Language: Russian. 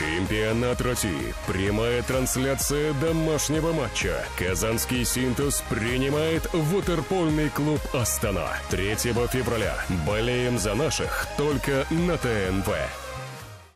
Чемпионат России. Прямая трансляция домашнего матча. Казанский «Синтез» принимает ватерпольный клуб «Астана». 3 февраля. Болеем за наших только на ТНВ.